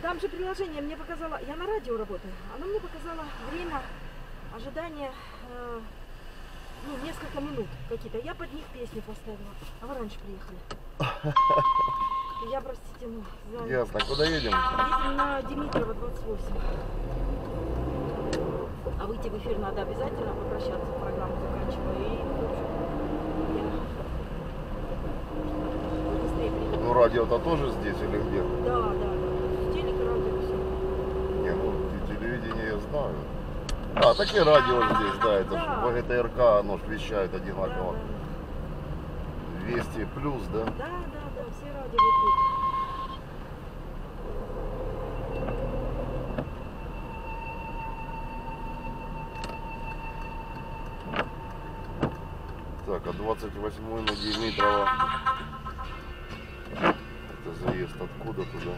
Там же приложение мне показало, я на радио работаю, оно мне показало время ожидания, ну, несколько минут какие-то. Я под них песню поставила, а вы раньше приехали. Я, простите, ну, за... Ясно. Куда едем? Едем на Димитрова, 28. А выйти в эфир надо обязательно, попрощаться, программу заканчиваю. И, в общем, я быстрее приеду. Ну, радио-то тоже здесь или где? Да. Телек, радио, все. Не, ну, телевидение я знаю. А, так и радио здесь, да, это Да. же ВГТРК, оно ж вещает одинаково. 200 плюс, да? Да, все радио идут. Так, а 28-й на Димитрова. Это заезд откуда туда?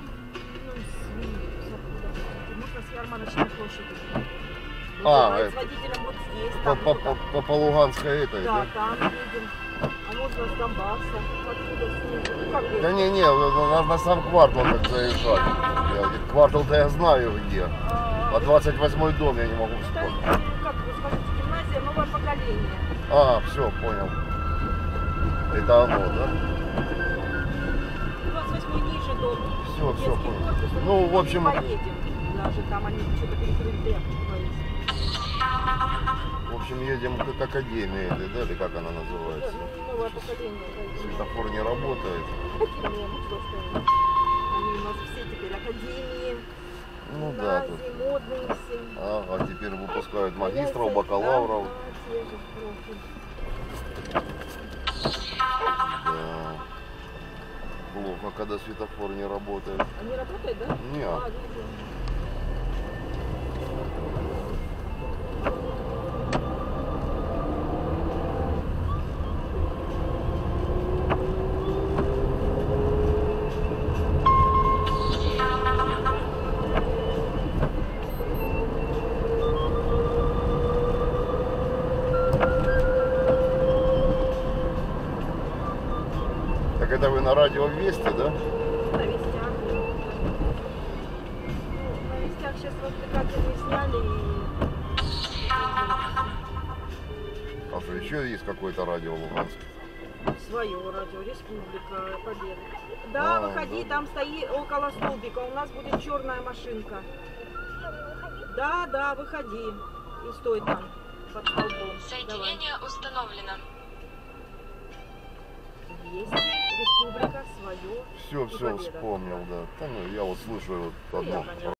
Можно с ярмарочной площади. А, С водителем вот здесь. По Луганской этой, Да, да? там едем. А можно с Донбасса. Откуда снизу? Ну, как бы... Да не, на сам квартал как заезжать. Квартал-то я знаю где. А 28-й дом я не могу вспомнить. Как вы скажете, гимназия, новое поколение. А, все, понял. Это оно, да? 28-й ниже дом. Все, Детский понял. корпус, Ну, в общем... Поедем. Даже там они что-то перекрыли, я боюсь. В общем, едем к академии, да, или как она называется? Ну, новое поколение. Светофор не работает. Они у нас все теперь академии, Ну да, тут. гимназии, модные все. Ага, теперь выпускают магистров, бакалавров. Да, те же профи. Да. Плохо, когда светофор не работает. Они работают, да? Не. А, видно. Так это вы на радио Вести, да? На вестях. Ну, на вестях сейчас развлекательные сняли А что, еще есть какое-то радио в Луганске? и свое радио, Республика, Победа. Да, выходи, да. там стои около столбика, у нас будет черная машинка. Да, выходи. И стой там, под столбом. Соединение установлено. Есть Республика, свое. Все, вспомнил, да. Да, ну, я вот слушаю вот Ну, я одно. поняла.